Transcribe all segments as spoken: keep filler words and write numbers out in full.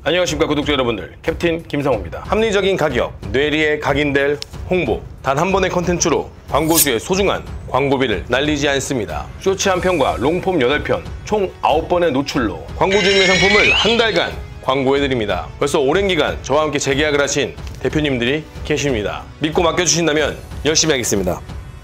안녕하십니까 구독자 여러분들, 캡틴 김상호입니다. 합리적인 가격, 뇌리에 각인될 홍보, 단 한 번의 컨텐츠로 광고주의 소중한 광고비를 날리지 않습니다. 쇼츠 한 편과 롱폼 여덟 편, 총 아홉 번의 노출로 광고주님의 상품을 한 달간 광고해드립니다. 벌써 오랜 기간 저와 함께 재계약을 하신 대표님들이 계십니다. 믿고 맡겨주신다면 열심히 하겠습니다.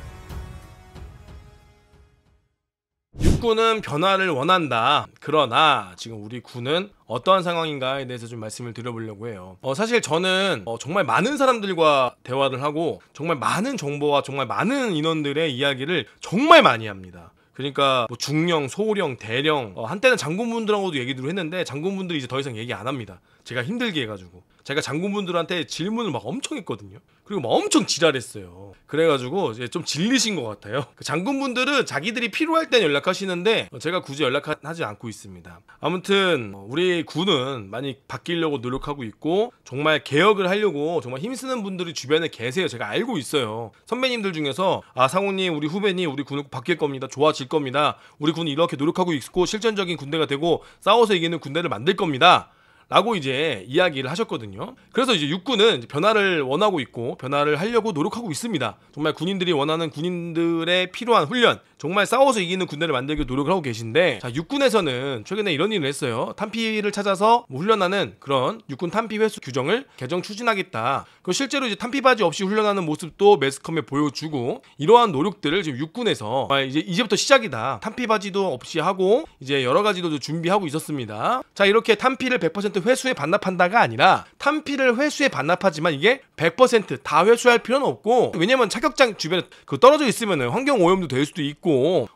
육군은 변화를 원한다. 그러나 지금 우리 군은 어떠한 상황인가에 대해서 좀 말씀을 드려보려고 해요. 어, 사실 저는 어, 정말 많은 사람들과 대화를 하고 정말 많은 정보와 정말 많은 인원들의 이야기를 정말 많이 합니다. 그러니까 뭐 중령, 소령, 대령, 어, 한때는 장군분들하고도 얘기를 했는데 장군분들이 이제 더 이상 얘기 안 합니다. 제가 힘들게 해가지고. 제가 장군분들한테 질문을 막 엄청 했거든요. 그리고 막 엄청 지랄했어요. 그래가지고 이제 좀 질리신 것 같아요. 그 장군분들은 자기들이 필요할 땐 연락하시는데 제가 굳이 연락하지 않고 있습니다. 아무튼 우리 군은 많이 바뀌려고 노력하고 있고 정말 개혁을 하려고 정말 힘쓰는 분들이 주변에 계세요. 제가 알고 있어요. 선배님들 중에서 아 상호님, 우리 후배님, 우리 군은 바뀔 겁니다. 좋아질 겁니다. 우리 군이 이렇게 노력하고 있고 실전적인 군대가 되고 싸워서 이기는 군대를 만들 겁니다. 라고 이제 이야기를 하셨거든요. 그래서 이제 육군은 이제 변화를 원하고 있고 변화를 하려고 노력하고 있습니다. 정말 군인들이 원하는 군인들의 필요한 훈련, 정말 싸워서 이기는 군대를 만들기 노력을 하고 계신데, 자, 육군에서는 최근에 이런 일을 했어요. 탄피를 찾아서 뭐 훈련하는 그런 육군 탄피 횟수 규정을 개정 추진하겠다. 그 실제로 이제 탄피 바지 없이 훈련하는 모습도 매스컴에 보여주고, 이러한 노력들을 지금 육군에서 이제 이제부터 시작이다. 탄피 바지도 없이 하고 이제 여러 가지도 준비하고 있었습니다. 자, 이렇게 탄피를 백 퍼센트 회수에 반납한다가 아니라 탄피를 회수에 반납하지만 이게 백 퍼센트 다 회수할 필요는 없고, 왜냐면 차격장 주변에 그 떨어져 있으면 환경 오염도 될 수도 있고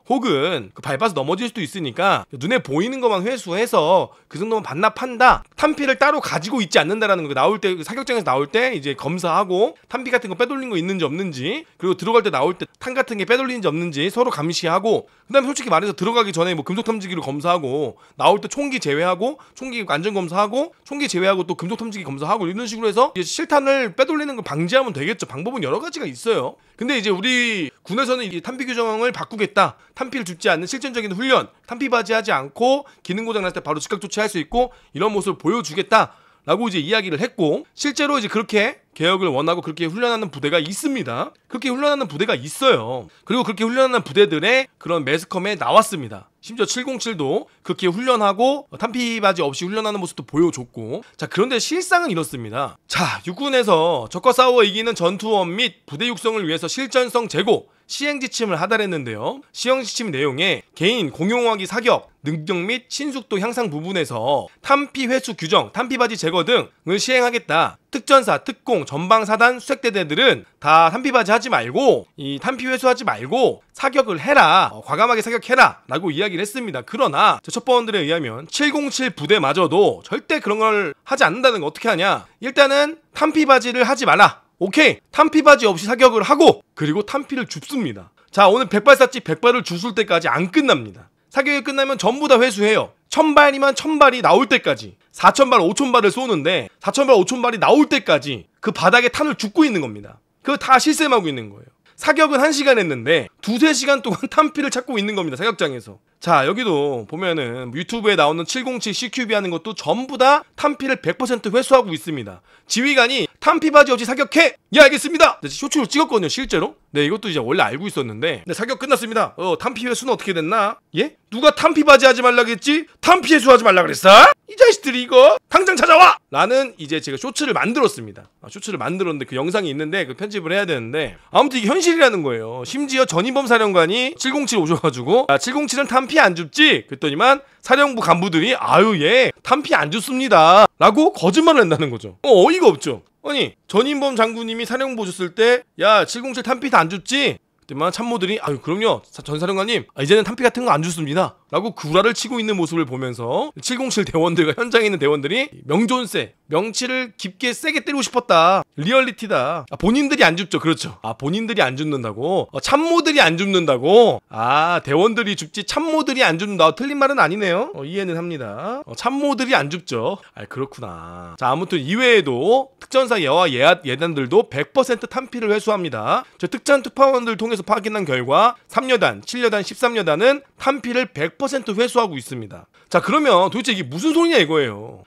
혹은 그 밟아서 넘어질 수도 있으니까 눈에 보이는 것만 회수해서 그 정도만 반납한다. 탄피를 따로 가지고 있지 않는다라는 거. 나올 때 사격장에서 나올 때 이제 검사하고 탄피 같은 거 빼돌린 거 있는지 없는지, 그리고 들어갈 때 나올 때 탄 같은 게 빼돌리는지 없는지 서로 감시하고, 그다음에 솔직히 말해서 들어가기 전에 뭐 금속 탐지기로 검사하고, 나올 때 총기 제외하고 총기 안전 검사하고 총기 제외하고 또 금속 탐지기 검사하고, 이런 식으로 해서 이제 실탄을 빼돌리는 걸 방지하면 되겠죠. 방법은 여러 가지가 있어요. 근데 이제 우리 군에서는 이 탄피 규정을 바꾸겠다. 탄피를 줍지 않는 실전적인 훈련, 탄피 바지하지 않고 기능 고장 날 때 바로 즉각 조치할 수 있고 이런 모습을 보여주겠다. 라고 이제 이야기를 했고, 실제로 이제 그렇게 개혁을 원하고 그렇게 훈련하는 부대가 있습니다. 그렇게 훈련하는 부대가 있어요. 그리고 그렇게 훈련하는 부대들의 그런 매스컴에 나왔습니다. 심지어 칠공칠도 그렇게 훈련하고 탄피 바지 없이 훈련하는 모습도 보여줬고. 자, 그런데 실상은 이렇습니다. 자, 육군에서 적과 싸워 이기는 전투원 및 부대 육성을 위해서 실전성 제고, 시행 지침을 하달했는데요. 시행 지침 내용에 개인 공용화기 사격, 능력 및 신속도 향상 부분에서 탄피 회수 규정, 탄피 바지 제거 등을 시행하겠다. 특전사, 특공, 전방사단, 수색대대들은 다 탄피 바지 하지 말고 이 탄피 회수하지 말고 사격을 해라. 어, 과감하게 사격해라. 라고 이야기를 했습니다. 그러나 첩보원들에 의하면 칠공칠 부대마저도 절대 그런 걸 하지 않는다는 거. 어떻게 하냐? 일단은 탄피 바지를 하지 말라. 오케이, 탄피 바지 없이 사격을 하고 그리고 탄피를 줍습니다. 자, 오늘 백발사집 백발을 주술 때까지 안 끝납니다. 사격이 끝나면 전부 다 회수해요. 천발이면 천발이 나올 때까지, 사천발, 오천발을 쏘는데 사천발, 오천발이 나올 때까지 그 바닥에 탄을 줍고 있는 겁니다. 그거 다 실셈하고 있는 거예요. 사격은 한 시간 했는데 두세 시간 동안 탄피를 찾고 있는 겁니다. 사격장에서. 자, 여기도 보면은 유튜브에 나오는 칠공칠 씨큐비 하는 것도 전부 다 탄피를 백 퍼센트 회수하고 있습니다. 지휘관이 탄피 바지 없이 사격해! 예, 알겠습니다! 쇼츠로 찍었거든요, 실제로. 네, 이것도 이제 원래 알고 있었는데. 네, 사격 끝났습니다. 어, 탄피 회수는 어떻게 됐나? 예? 누가 탄피 바지 하지 말라 그랬지? 탄피 회수하지 말라 그랬어? 이 자식들이 이거! 당장 찾아와! 라는 이제 제가 쇼츠를 만들었습니다. 아, 쇼츠를 만들었는데 그 영상이 있는데 그 편집을 해야 되는데, 아무튼 이게 현실이라는 거예요. 심지어 전인범 사령관이 칠공칠 오셔가지고 아, 칠공칠은 탄피 안 줍지? 그랬더니만 사령부 간부들이 아유 얘 탄피 안 줍습니다 라고 거짓말을 한다는 거죠. 어, 어이가 없죠. 아니, 전인범 장군님이 사령부 오셨을 때 야 칠공칠 탄피 다 안 줍지? 그때만 참모들이 아유 그럼요 전 사령관님, 아, 이제는 탄피 같은 거 안 줍습니다 라고 구라를 치고 있는 모습을 보면서 칠공칠 대원들과 현장에 있는 대원들이 명존세, 명치를 깊게 세게 때리고 싶었다. 리얼리티다. 아, 본인들이 안 줍죠. 그렇죠. 아, 본인들이 안 줍는다고? 어, 참모들이 안 줍는다고? 아, 대원들이 줍지 참모들이 안 줍는다. 틀린 말은 아니네요. 어, 이해는 합니다. 어, 참모들이 안 줍죠. 아, 그렇구나. 자, 아무튼 이외에도 특전사 예와 예하, 예단들도 백 퍼센트 탄피를 회수합니다. 저 특전 특파원들 통해서 확인한 결과 삼 여단, 칠 여단, 십삼 여단은 탄피를 백 퍼센트 회수하고 있습니다. 자, 그러면 도대체 이게 무슨 소리냐 이거예요.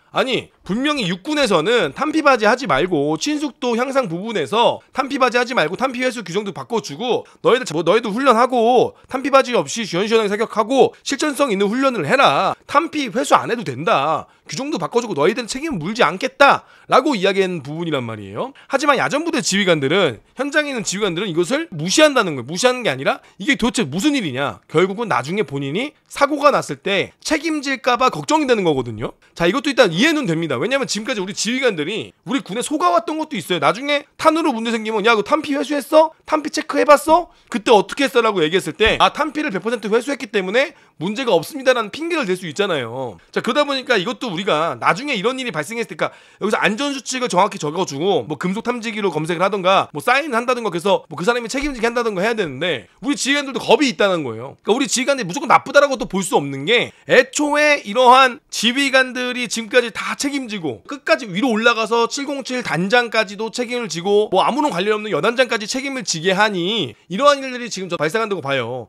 아니 분명히 육군에서는 탄피바지 하지 말고 친숙도 향상 부분에서 탄피바지 하지 말고 탄피 회수 규정도 바꿔주고 너희들 뭐 너희도 훈련하고 탄피바지 없이 시원시원하게 사격하고 실전성 있는 훈련을 해라. 탄피 회수 안 해도 된다. 규정도 바꿔주고 너희들은 책임을 물지 않겠다 라고 이야기한 부분이란 말이에요. 하지만 야전부대 지휘관들은, 현장에 있는 지휘관들은 이것을 무시한다는 거예요. 무시하는 게 아니라 이게 도대체 무슨 일이냐, 결국은 나중에 본인이 사고가 났을 때 책임질까봐 걱정이 되는 거거든요. 자, 이것도 일단 이해는 됩니다. 왜냐면 지금까지 우리 지휘관들이 우리 군에 속아왔던 것도 있어요. 나중에 탄으로 문제 생기면 야, 그 탄피 회수했어? 탄피 체크해봤어? 그때 어떻게 했어? 라고 얘기했을 때 아, 탄피를 백 퍼센트 회수했기 때문에 문제가 없습니다라는 핑계를 댈 수 있잖아요. 자, 그러다 보니까 이것도 우리가 나중에 이런 일이 발생했을 때, 여기서 안전수칙을 정확히 적어주고 뭐 금속 탐지기로 검색을 하던가 뭐 사인을 한다던가, 그래서 뭐 그 사람이 책임지게 한다던가 해야 되는데 우리 지휘관들도 겁이 있다는 거예요. 그러니까 우리 지휘관들이 무조건 나쁘다라고 또 볼 수 없는 게, 애초에 이러한 지휘관들이 지금까지 다 책임지고 끝까지 위로 올라가서 칠공칠 단장까지도 책임을 지고 뭐 아무런 관련 없는 여단장까지 책임을 지게 하니 이러한 일들이 지금 저 발생한다고 봐요.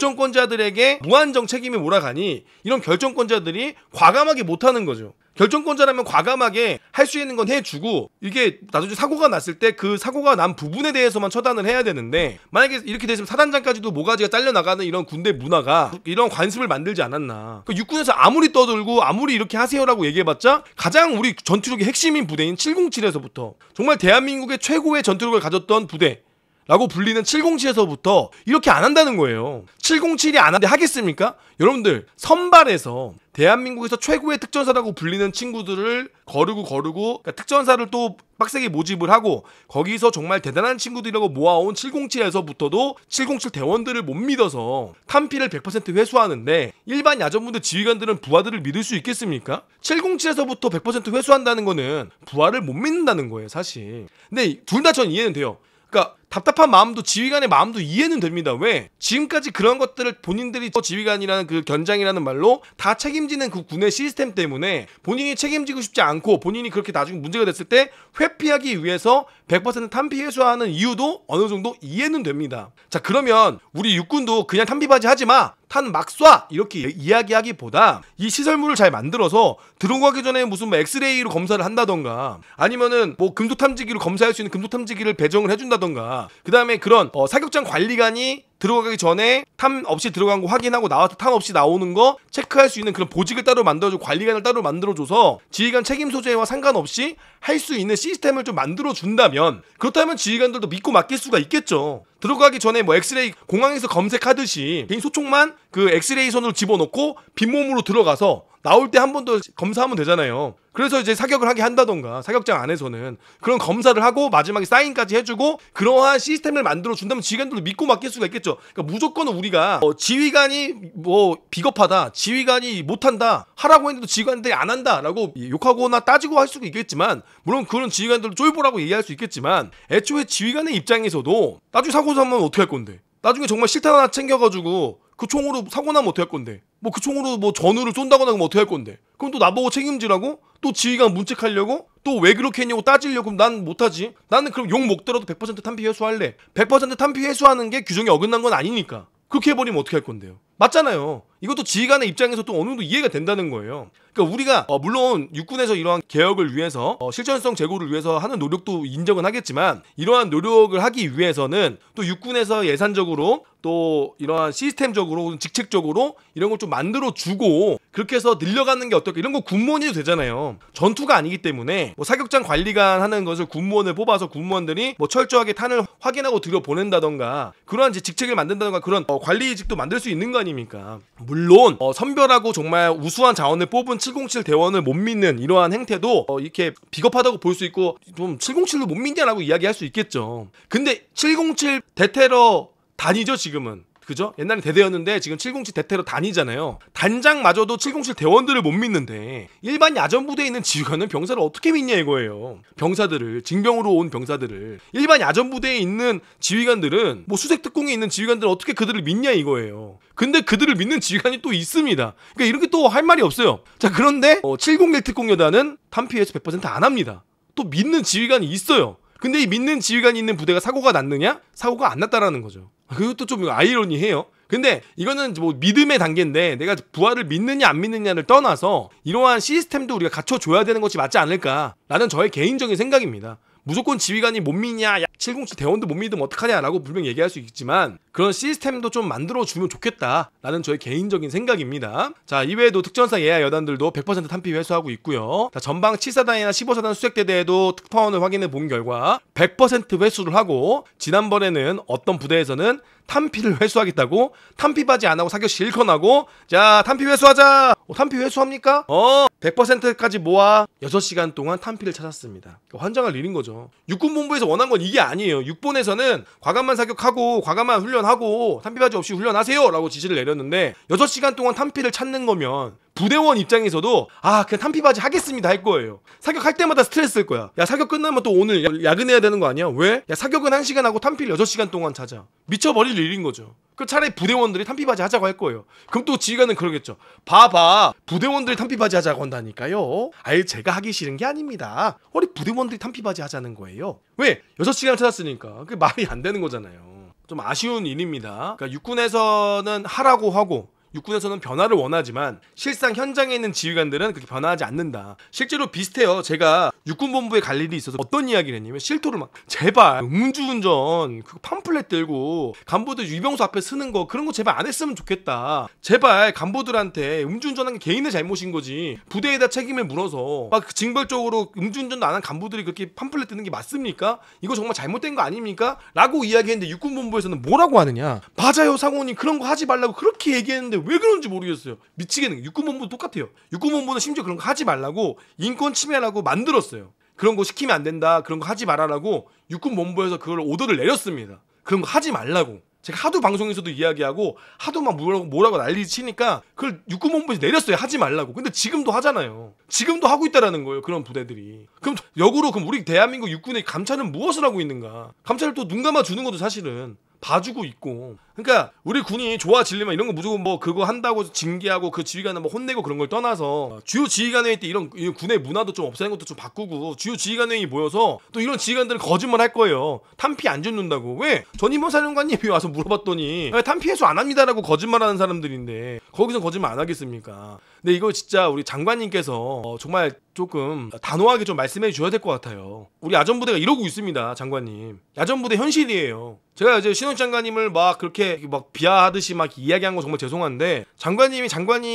결정권자들에게 무한정 책임이 몰아가니 이런 결정권자들이 과감하게 못하는 거죠. 결정권자라면 과감하게 할 수 있는 건 해주고, 이게 나중에 사고가 났을 때 그 사고가 난 부분에 대해서만 처단을 해야 되는데, 만약에 이렇게 됐으면 사단장까지도 모가지가 잘려나가는 이런 군대 문화가 이런 관습을 만들지 않았나. 그러니까 육군에서 아무리 떠들고 아무리 이렇게 하세요라고 얘기해봤자 가장 우리 전투력의 핵심인 부대인 칠공칠에서부터 정말 대한민국의 최고의 전투력을 가졌던 부대 라고 불리는 칠공칠에서부터 이렇게 안 한다는 거예요. 칠공칠이 안 하는데 하겠습니까? 여러분들, 선발에서 대한민국에서 최고의 특전사라고 불리는 친구들을 거르고 거르고, 그러니까 특전사를 또 빡세게 모집을 하고 거기서 정말 대단한 친구들이라고 모아온 칠공칠에서부터도 칠공칠 대원들을 못 믿어서 탄피를 백 퍼센트 회수하는데, 일반 야전부대 지휘관들은 부하들을 믿을 수 있겠습니까? 칠공칠에서부터 백 퍼센트 회수한다는 거는 부하를 못 믿는다는 거예요, 사실. 근데 둘 다 전 이해는 돼요. 그러니까 답답한 마음도, 지휘관의 마음도 이해는 됩니다. 왜? 지금까지 그런 것들을 본인들이 지휘관이라는 그 견장이라는 말로 다 책임지는 그 군의 시스템 때문에 본인이 책임지고 싶지 않고, 본인이 그렇게 나중에 문제가 됐을 때 회피하기 위해서 백 퍼센트 탄피 회수하는 이유도 어느 정도 이해는 됩니다. 자, 그러면 우리 육군도 그냥 탄피바지 하지마, 탄 막 쏴, 이렇게 이야기하기보다 이 시설물을 잘 만들어서 들어가기 전에 무슨 뭐 엑스레이로 검사를 한다던가, 아니면은 뭐 금속 탐지기로 검사할 수 있는 금속 탐지기를 배정을 해준다던가, 그 다음에 그런 어, 사격장 관리관이 들어가기 전에 탐 없이 들어간 거 확인하고 나와서 탐 없이 나오는 거 체크할 수 있는 그런 보직을 따로 만들어주고 관리관을 따로 만들어줘서 지휘관 책임 소재와 상관없이 할 수 있는 시스템을 좀 만들어준다면, 그렇다면 지휘관들도 믿고 맡길 수가 있겠죠. 들어가기 전에 뭐 엑스레이 공항에서 검색하듯이 개인 소총만 그 엑스레이 선으로 집어넣고 빈몸으로 들어가서 나올 때 한 번 더 검사하면 되잖아요. 그래서 이제 사격을 하게 한다던가, 사격장 안에서는 그런 검사를 하고 마지막에 사인까지 해주고, 그러한 시스템을 만들어준다면 지휘관들도 믿고 맡길 수가 있겠죠. 그러니까 무조건 우리가 어, 지휘관이 뭐 비겁하다, 지휘관이 못한다 하라고 했는데도 지휘관들이 안 한다 라고 욕하거나 따지고 할 수가 있겠지만, 물론 그런 지휘관들도 쫄보라고 얘기할 수 있겠지만, 애초에 지휘관의 입장에서도 나중에 사고 나면 어떻게 할 건데, 나중에 정말 실탄 하나 챙겨가지고 그 총으로 사고 나면 어떻게 할 건데, 뭐 그 총으로 뭐 전우를 쏜다거나 하면 어떻게 할 건데, 그럼 또 나보고 책임지라고? 또 지휘관 문책하려고? 또 왜 그렇게 했냐고 따지려고? 그럼 난 못하지. 나는 그럼 욕 먹더라도 백 퍼센트 탄피 회수할래. 백 퍼센트 탄피 회수하는 게 규정에 어긋난 건 아니니까. 그렇게 해버리면 어떻게 할 건데요? 맞잖아요. 이것도 지휘관의 입장에서 또 어느 정도 이해가 된다는 거예요. 그러니까 우리가 어 물론 육군에서 이러한 개혁을 위해서 어 실전성 제고를 위해서 하는 노력도 인정은 하겠지만, 이러한 노력을 하기 위해서는 또 육군에서 예산적으로 또 이러한 시스템적으로 직책적으로 이런 걸 좀 만들어주고, 그렇게 해서 늘려가는 게 어떨까, 이런 거 군무원이 해도 되잖아요. 전투가 아니기 때문에 뭐 사격장 관리관 하는 것을 군무원을 뽑아서 군무원들이 뭐 철저하게 탄을 확인하고 들여보낸다던가, 그러한 이제 직책을 만든다던가, 그런 어 관리직도 만들 수 있는 거 아닙니까? 물론 어 선별하고 정말 우수한 자원을 뽑은 칠공칠 대원을 못 믿는 이러한 행태도 어 이렇게 비겁하다고 볼 수 있고, 좀 칠공칠로 못 믿냐라고 이야기할 수 있겠죠. 근데 칠공칠 대테러 단이죠, 지금은. 그죠? 옛날에 대대였는데 지금 칠공칠 대테러 단이잖아요. 단장마저도 칠공칠 대원들을 못 믿는데 일반 야전부대에 있는 지휘관은 병사를 어떻게 믿냐 이거예요. 병사들을, 징병으로 온 병사들을, 일반 야전부대에 있는 지휘관들은, 뭐 수색특공에 있는 지휘관들은 어떻게 그들을 믿냐 이거예요. 근데 그들을 믿는 지휘관이 또 있습니다. 그러니까 이렇게 또 할 말이 없어요. 자, 그런데 어, 칠공일 특공여단은 탄피 회수 백 퍼센트 안 합니다. 또 믿는 지휘관이 있어요. 근데 이 믿는 지휘관이 있는 부대가 사고가 났느냐? 사고가 안 났다라는 거죠. 그것도 좀 아이러니해요. 근데 이거는 뭐 믿음의 단계인데 내가 부하를 믿느냐 안 믿느냐를 떠나서 이러한 시스템도 우리가 갖춰줘야 되는 것이 맞지 않을까라는 저의 개인적인 생각입니다. 무조건 지휘관이 못 믿냐, 야, 칠공칠 대원도 못 믿으면 어떡하냐라고 분명히 얘기할 수 있지만 그런 시스템도 좀 만들어주면 좋겠다라는 저의 개인적인 생각입니다. 자, 이외에도 특전사 예하 여단들도 백 퍼센트 탄피 회수하고 있고요. 자, 전방 칠 사단이나 십오 사단 수색대대에도 특파원을 확인해 본 결과 백 퍼센트 회수를 하고 지난번에는 어떤 부대에서는 탄피를 회수하겠다고 탄피 바지 안 하고 사격 실컷 하고 자 탄피 회수하자. 어, 탄피 회수합니까? 어 백 퍼센트까지 모아 여섯 시간 동안 탄피를 찾았습니다. 환장할 일인 거죠. 육군본부에서 원한 건 이게 아니에요. 육본에서는 과감한 사격하고 과감한 훈련하고 탄피 바지 없이 훈련하세요 라고 지시를 내렸는데 여섯 시간 동안 탄피를 찾는 거면 부대원 입장에서도 아 그냥 탄피 바지 하겠습니다 할 거예요. 사격할 때마다 스트레스일 거야. 야 사격 끝나면 또 오늘 야, 야근해야 되는 거 아니야? 왜? 야 사격은 한 시간 하고 탄피를 여섯 시간 동안 찾아. 미쳐버릴 일인 거죠. 그 차라리 부대원들이 탄피 바지 하자고 할 거예요. 그럼 또 지휘관은 그러겠죠. 봐봐 부대원들이 탄피 바지 하자고 한다니까요. 아예 제가 하기 싫은 게 아닙니다. 우리 부대원들이 탄피 바지 하자는 거예요. 왜? 여섯 시간을 찾았으니까. 그게 말이 안 되는 거잖아요. 좀 아쉬운 일입니다. 그러니까 육군에서는 하라고 하고 육군에서는 변화를 원하지만 실상 현장에 있는 지휘관들은 그렇게 변화하지 않는다. 실제로 비슷해요. 제가 육군본부에 갈 일이 있어서 어떤 이야기를 했냐면 실토를 막 제발 음주운전 그 팜플렛 들고 간부들 유병수 앞에 쓰는 거 그런 거 제발 안 했으면 좋겠다. 제발 간부들한테 음주운전한 게 개인의 잘못인 거지 부대에다 책임을 물어서 막 징벌적으로 음주운전도 안 한 간부들이 그렇게 팜플렛 드는 게 맞습니까? 이거 정말 잘못된 거 아닙니까? 라고 이야기했는데 육군본부에서는 뭐라고 하느냐. 맞아요 상원님 그런 거 하지 말라고 그렇게 얘기했는데 왜 그런지 모르겠어요. 미치겠는 육군본부도 똑같아요. 육군본부는 심지어 그런 거 하지 말라고 인권 침해라고 만들었어요. 그런 거 시키면 안 된다. 그런 거 하지 말아라고 육군본부에서 그걸 오더를 내렸습니다. 그런 거 하지 말라고. 제가 하도 방송에서도 이야기하고 하도 막 뭐라고 뭐라고 난리 치니까 그걸 육군본부에서 내렸어요. 하지 말라고. 근데 지금도 하잖아요. 지금도 하고 있다라는 거예요. 그런 부대들이. 그럼 역으로 그럼 우리 대한민국 육군의 감찰은 무엇을 하고 있는가? 감찰을 또 눈 감아 주는 것도 사실은 봐주고 있고. 그러니까 우리 군이 좋아지려면 이런 거 무조건 뭐 그거 한다고 징계하고 그 지휘관을 뭐 혼내고 그런 걸 떠나서 주요 지휘관회의 때 이런, 이런 군의 문화도 좀 없애는 것도 좀 바꾸고 주요 지휘관회의 모여서 또 이런 지휘관들은 거짓말 할 거예요. 탄피 안 줬는다고. 왜? 전임원 사령관님이 와서 물어봤더니 탄피 회수 안 합니다라고 거짓말하는 사람들인데 거기서 거짓말 안 하겠습니까? 근데 이거 진짜 우리 장관님께서 어, 정말 조금 단호하게 좀 말씀해 주셔야 될 것 같아요. 우리 야전부대가 이러고 있습니다. 장관님. 야전부대 현실이에요. 제가 이제 신원 장관님을 막 그렇게 막 비하하듯이 막 이야기한 거 정말 죄송한데 장관님이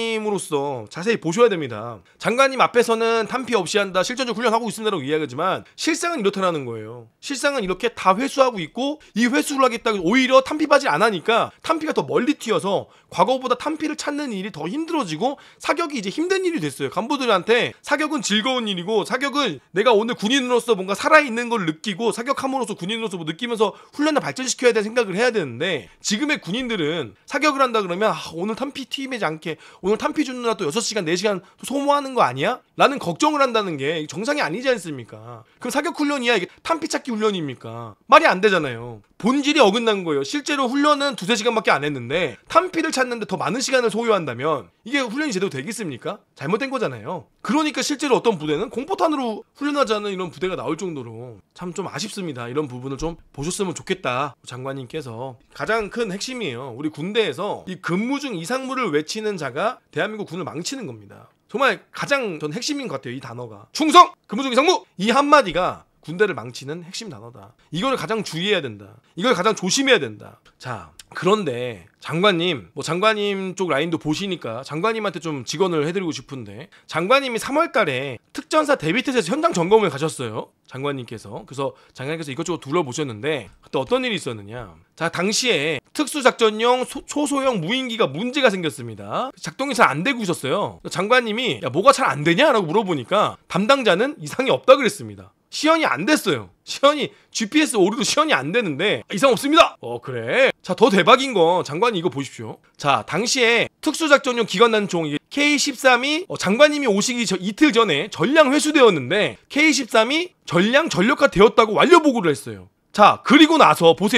장관님으로서 자세히 보셔야 됩니다. 장관님 앞에서는 탄피 없이 한다, 실전적 훈련하고 있습니다라고 이야기하지만 실상은 이렇다라는 거예요. 실상은 이렇게 다 회수하고 있고 이 회수를 하겠다고 오히려 탄피 바지 안 하니까 탄피가 더 멀리 튀어서 과거보다 탄피를 찾는 일이 더 힘들어지고 사격이 이제 힘든 일이 됐어요. 간부들한테 사격은 즐거운 일이고 사격은 내가 오늘 군인으로서 뭔가 살아있는 걸 느끼고 사격함으로써 군인으로서 뭐 느끼면서 훈련을 발전시켜야 될 생각을 해야 되는데 지금의 군인들은 사격을 한다 그러면 아, 오늘 탄피 튀임하지 않게 오늘 탄피 주느라 또 여섯 시간 네 시간 소모하는 거 아니야? 라는 걱정을 한다는 게 정상이 아니지 않습니까? 그럼 사격 훈련이야 이게 탄피 찾기 훈련입니까? 말이 안 되잖아요. 본질이 어긋난 거예요. 실제로 훈련은 두세 시간밖에 안 했는데 탄피를 찾는데 더 많은 시간을 소요한다면 이게 훈련이 제대로 되겠습니까? 잘못된 거잖아요. 그러니까 실제로 어떤 부대는 공포탄으로 훈련하지 않는 이런 부대가 나올 정도로 참 좀 아쉽습니다. 이런 부분을 좀 보셨으면 좋겠다. 장관님께서 가장 큰 핵심이에요. 우리 군대에서 이 근무 중 이상무를 외치는 자가 대한민국 군을 망치는 겁니다. 정말 가장 전 핵심인 것 같아요. 이 단어가 충성! 근무 중 이상무! 이 한마디가 군대를 망치는 핵심 단어다. 이걸 가장 주의해야 된다. 이걸 가장 조심해야 된다. 자, 그런데 장관님, 뭐 장관님 쪽 라인도 보시니까 장관님한테 좀 직언을 해드리고 싶은데 장관님이 삼월 달에 특전사 데뷔트에서 현장 점검을 가셨어요. 장관님께서. 그래서 장관님께서 이것저것 둘러보셨는데 그때 어떤 일이 있었느냐. 자, 당시에 특수작전용 소, 초소형 무인기가 문제가 생겼습니다. 작동이 잘 안 되고 있었어요. 장관님이 야 뭐가 잘 안 되냐? 라고 물어보니까 담당자는 이상이 없다 그랬습니다. 시연이 안 됐어요. 시연이 지피에스 오류도 시연이 안 되는데 이상 없습니다. 어 그래. 자, 더 대박인 건 장관님 이거 보십시오. 자, 당시에 특수작전용 기관단총 케이 십삼이 어, 장관님이 오시기 저, 이틀 전에 전량 회수되었는데 케이 십삼이 전량 전력화 되었다고 완료 보고를 했어요. 자, 그리고 나서 보세요.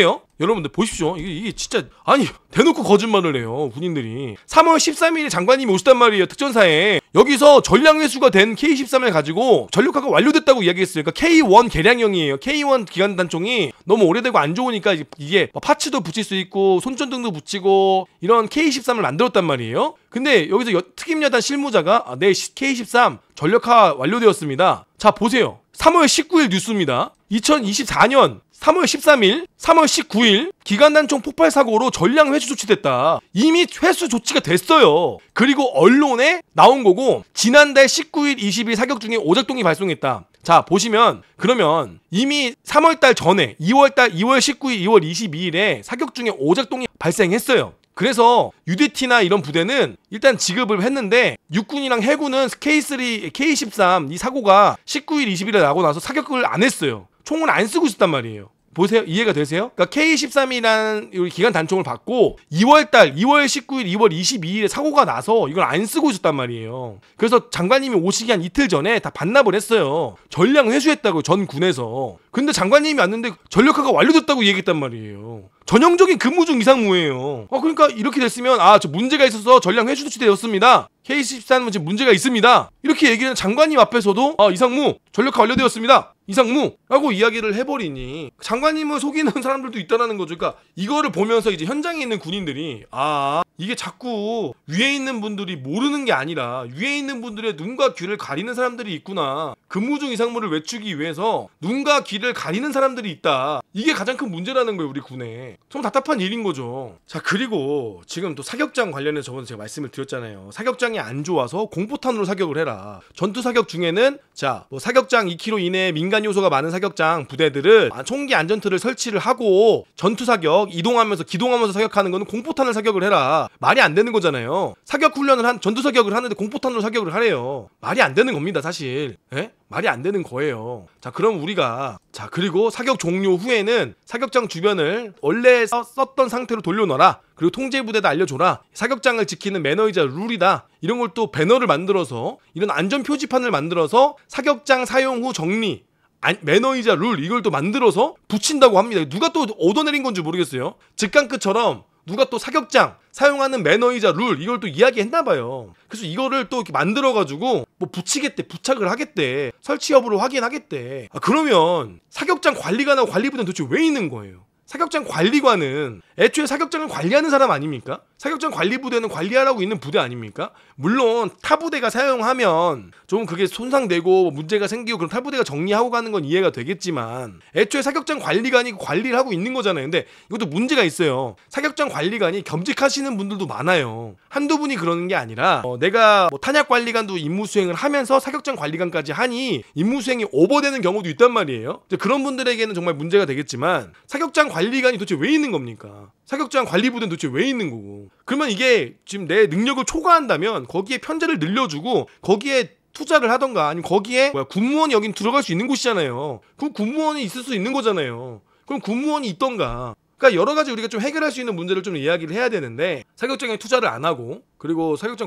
여러분들 보십시오. 이게, 이게 진짜 아니 대놓고 거짓말을 해요. 군인들이. 삼월 십삼일에 장관님이 오셨단 말이에요. 특전사에. 여기서 전량 회수가 된 케이 십삼을 가지고 전력화가 완료됐다고 이야기했어요. 그러니까 케이 원 개량형이에요. 케이 원 기관 단총이 너무 오래되고 안 좋으니까 이게 파츠도 붙일 수 있고 손전등도 붙이고 이런 케이 십삼을 만들었단 말이에요. 근데 여기서 여, 특임여단 실무자가 아, 네 케이 십삼 전력화 완료되었습니다. 자 보세요. 삼월 십구일 뉴스입니다. 이천이십사년 삼월 십삼일, 삼월 십구일 기관단총 폭발 사고로 전량 회수 조치됐다. 이미 회수 조치가 됐어요. 그리고 언론에 나온 거고 지난달 십구일, 이십일 사격 중에 오작동이 발송했다. 자 보시면 그러면 이미 삼월달 전에 이월달 이월 십구일, 이월 이십이일에 사격 중에 오작동이 발생했어요. 그래서 유디티나 이런 부대는 일단 지급을 했는데 육군이랑 해군은 케이 쓰리, 케이 십삼 이 사고가 십구일, 이십일에 나고 나서 사격을 안 했어요. 총을 안 쓰고 있었단 말이에요. 보세요. 이해가 되세요? 그러니까 케이 십삼이라는 기관 단총을 받고 이월달 이월 십구일, 이월 이십이일에 사고가 나서 이걸 안 쓰고 있었단 말이에요. 그래서 장관님이 오시기 한 이틀 전에 다 반납을 했어요. 전량 회수했다고 전 군에서. 근데 장관님이 왔는데 전력화가 완료됐다고 얘기했단 말이에요. 전형적인 근무 중 이상무예요. 아 그러니까 이렇게 됐으면 아 저 문제가 있어서 전량 회수 조치되었습니다. 케이 십삼은 지금 문제가 있습니다. 이렇게 얘기하는 장관님 앞에서도 아 이상무 전력화 완료되었습니다. 이상무 라고 이야기를 해버리니 장관님을 속이는 사람들도 있다라는 거죠. 그러니까 이거를 보면서 이제 현장에 있는 군인들이 아 이게 자꾸 위에 있는 분들이 모르는 게 아니라 위에 있는 분들의 눈과 귀를 가리는 사람들이 있구나. 근무 중 이상무를 외추기 위해서 눈과 귀를 가리는 사람들이 있다. 이게 가장 큰 문제라는 거예요. 우리 군에. 좀 답답한 일인 거죠. 자 그리고 지금 또 사격장 관련해서 저번에 제가 말씀을 드렸잖아요. 사격장이 안 좋아서 공포탄으로 사격을 해라. 전투 사격 중에는 자 뭐 사격장 이 킬로미터 이내에 민간 요소가 많은 사격장 부대들은 총기 안전틀을 설치를 하고 전투 사격 이동하면서 기동하면서 사격하는 거는 공포탄을 사격을 해라. 말이 안 되는 거잖아요. 사격 훈련을 한 전투 사격을 하는데 공포탄으로 사격을 하래요. 말이 안 되는 겁니다, 사실. 예? 말이 안 되는 거예요. 자, 그럼 우리가 자, 그리고 사격 종료 후에는 사격장 주변을 원래 썼던 상태로 돌려놔라. 그리고 통제부대도 알려줘라. 사격장을 지키는 매너이자 룰이다. 이런 걸 또 배너를 만들어서 이런 안전 표지판을 만들어서 사격장 사용 후 정리 안, 매너이자 룰 이걸 또 만들어서 붙인다고 합니다. 누가 또 얻어내린 건지 모르겠어요. 직관끝처럼 누가 또 사격장 사용하는 매너이자 룰 이걸 또 이야기했나봐요. 그래서 이거를 또 이렇게 만들어가지고 뭐 붙이겠대, 부착을 하겠대, 설치 여부를 확인하겠대. 아, 그러면 사격장 관리관하고 관리부대는 도대체 왜 있는 거예요? 사격장 관리관은 애초에 사격장을 관리하는 사람 아닙니까? 사격장 관리부대는 관리하라고 있는 부대 아닙니까? 물론 타 부대가 사용하면 좀 그게 손상되고 문제가 생기고 그럼 타 부대가 정리하고 가는 건 이해가 되겠지만 애초에 사격장 관리관이 관리를 하고 있는 거잖아요. 근데 이것도 문제가 있어요. 사격장 관리관이 겸직하시는 분들도 많아요. 한두 분이 그러는 게 아니라 어, 내가 뭐 탄약 관리관도 임무 수행을 하면서 사격장 관리관까지 하니 임무 수행이 오버되는 경우도 있단 말이에요. 이제 그런 분들에게는 정말 문제가 되겠지만 사격장 관리관이 도대체 왜 있는 겁니까? 사격장 관리부대는 도대체 왜 있는 거고? 그러면 이게 지금 내 능력을 초과한다면 거기에 편제를 늘려주고 거기에 투자를 하던가 아니면 거기에 뭐야 군무원이 여긴 들어갈 수 있는 곳이잖아요. 그럼 군무원이 있을 수 있는 거잖아요. 그럼 군무원이 있던가. 그러니까 여러 가지 우리가 좀 해결할 수 있는 문제를 좀 이야기를 해야 되는데 사격장에 투자를 안 하고 그리고 사격장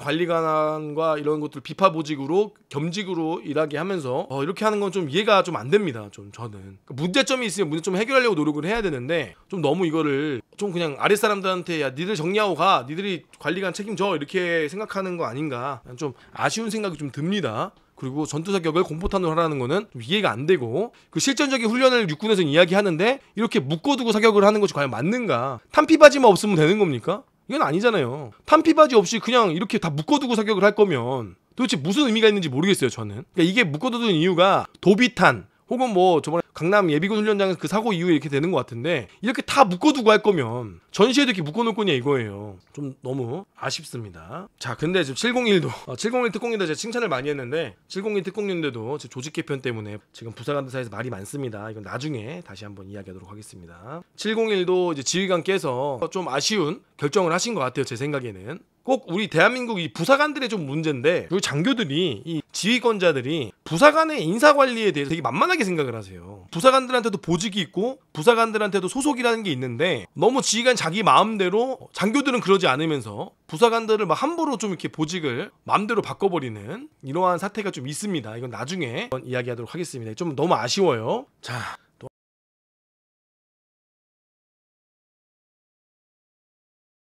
관리관과 이런 것들 비파보직으로 겸직으로 일하게 하면서 어, 이렇게 하는 건 좀 이해가 좀 안 됩니다. 좀 저는 그러니까 문제점이 있으면 문제점 해결하려고 노력을 해야 되는데 좀 너무 이거를 좀 그냥 아랫 사람들한테 야 니들 정리하고 가 니들이 관리관 책임져 이렇게 생각하는 거 아닌가 좀 아쉬운 생각이 좀 듭니다. 그리고 전투 사격을 공포탄으로 하라는 거는 좀 이해가 안 되고 그 실전적인 훈련을 육군에서는 이야기하는데 이렇게 묶어두고 사격을 하는 것이 과연 맞는가? 탄피바지만 없으면 되는 겁니까? 이건 아니잖아요. 탄피바지 없이 그냥 이렇게 다 묶어두고 사격을 할 거면 도대체 무슨 의미가 있는지 모르겠어요, 저는. 그러니까 이게 묶어두는 이유가 도비탄 혹은 뭐 저번에 강남 예비군 훈련장에서 그 사고 이후에 이렇게 되는 것 같은데 이렇게 다 묶어두고 할 거면 전시에도 이렇게 묶어놓을 거냐 이거예요. 좀 너무 아쉽습니다. 자 근데 지금 칠공일도 어, 칠공일 특공대도 제가 칭찬을 많이 했는데 칠공일 특공대인데도 조직 개편 때문에 지금 부사관들 사이에서 말이 많습니다. 이건 나중에 다시 한번 이야기하도록 하겠습니다. 칠공일도 이제 지휘관께서 좀 아쉬운 결정을 하신 것 같아요. 제 생각에는. 꼭 우리 대한민국 이 부사관들의 좀 문제인데 우리 장교들이 이 지휘권자들이 부사관의 인사관리에 대해서 되게 만만하게 생각을 하세요. 부사관들한테도 보직이 있고 부사관들한테도 소속이라는 게 있는데 너무 지휘관 자기 마음대로 장교들은 그러지 않으면서 부사관들을 막 함부로 좀 이렇게 보직을 마음대로 바꿔버리는 이러한 사태가 좀 있습니다. 이건 나중에 이야기하도록 하겠습니다. 좀 너무 아쉬워요. 자.